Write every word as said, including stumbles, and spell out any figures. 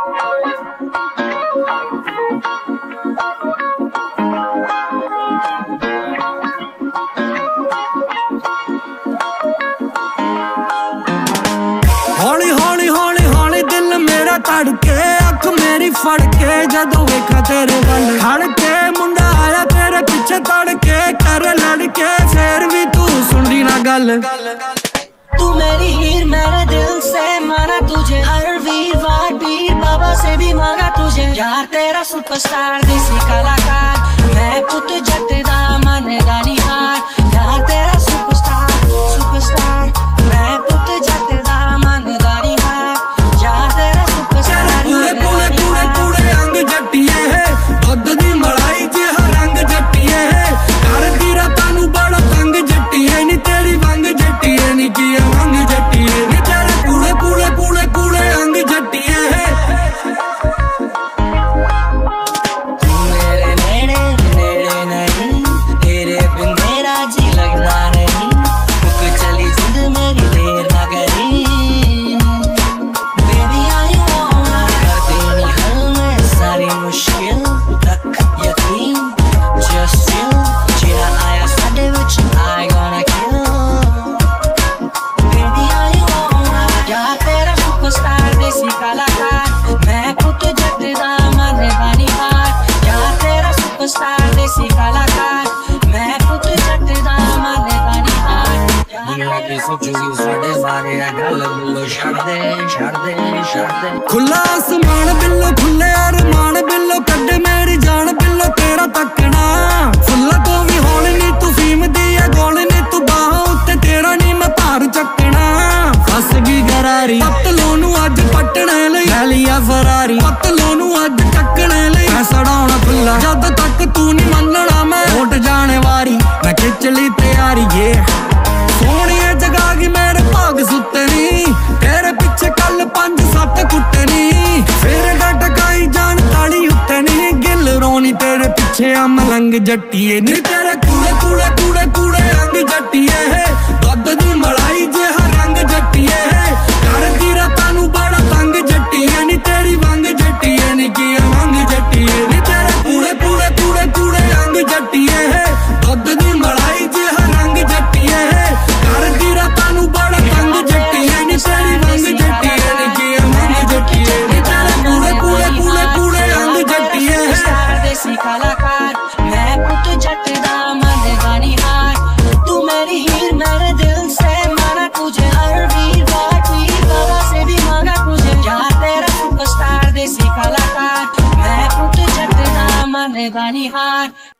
हौली हौली हौली हौली दिल मेरा तड़के, अख मेरी फड़के जदों वेखा तेरे वल खड़के। मुंडा आया तेरे पिछे तड़के, कर लड़के फिर भी तू सुनदी ना गल। तू मेरी हीर मेरे दिल से माना तुझे, हर वीरवार पीर बाबा से भी मांगा तुझे। यार तेरा सुपरस्टार देसी कलाकार, मैं पुत जट दा मन दा निहार। यार तेरा सुपरस्टार सुपरस्टार, मैं पुत जट दा मन दा निहार। यार तेरा सुपरस्टार पूरे पूरे पूरे पूरे अंग जट्टिए है, दुध दी मलाई जिहा रंग जट्टिए है। कर दी रातां नू बड़ा तंग जट्टिए नी, तेरी वंग जट्टिए नी की वंग जट्टिए नी। तेरे पूरे पूरे पूरे पूरे अंग जट्टिए है। तू मेरे नेड़े नेड़े नहीं, तेरे बिन मेरा जी लगना नहीं। रुक चली जिद मेरी देर ना करी, बेबी आई वांना कर देनी हल में सारी मुश्किल तक यकीन। Just you, जेड़ा आया साडे विच I gonna kill। Baby I wanna, यार तेरा सुपरस्टार देसी कलाकार, मैं पुत जट दा मन दा निहार। यार तेरा सुपरस्टार देसी कलाकार, मैं पुत जट दा मन दा निहार। दुनिया की सोचूगी साडे बारे गल बिल्लो छड़ दे छड़ दे छड़ दे। खुला आसमान बिल्लो खुले अरमान बिल्लो, कड्डे मेरी जान बिल्लो तेरा तकना। फुल्ला तो भी हौली नी तू फीम दी है गोल नी, तू बाहां उत्ते तेरा नी मैं भार चकना। फस गई गरारी पतलों नू अज पटने लई, लै लिया फरारी पतलों नू अज टकने लई। मैं सड़ाउणा खुला जद तक तू नी मनना, मैं उठ जाने वारी मैं खिच ली तैयारी। ये सोहणिए जगा गई मेरे भाग सुतनी, तेरे पिछे कल पंज सत्त कुटनी। फिर टकाई जान ताली उठनी, गिल रोनी तेरे पिछे अमलंग जट्टिए नी। तेरे कूड़े कूड़े कूड़े कूड़े अंग जट्टिए है, दुध दी मलाई जिहा रंग जट्टिए है। कर दी रातां नू बड़ा तंग जट्टिए नी, तेरी वंग जट्टिए नी की वंग जट्टिए नी। तेरे कूड़े कूड़े कूड़े कूड़े अंग जट्टिए है, दुध दी मलाई जिहा रंग जट्टिए है। कर दी रातां नू बड़ा तंग जट्टिए नी, तेरी वंग जट्टिए नी की वंग जट्टिए नी। तेरे कूड़े कूड़े कूड़े कूड़े अंग जट्टिए है। सुपरस्टार देसी कलाकार, मैं पुत जट दा मन दा निहार। तू मेरी हीर मेरे दिल से माना तुझे, हर वीरवार पीर बाबा से भी मांगा तुझे। यार तेरा सुपरस्टार देसी कलाकार, मैं पुत जट दा मन दा निहार।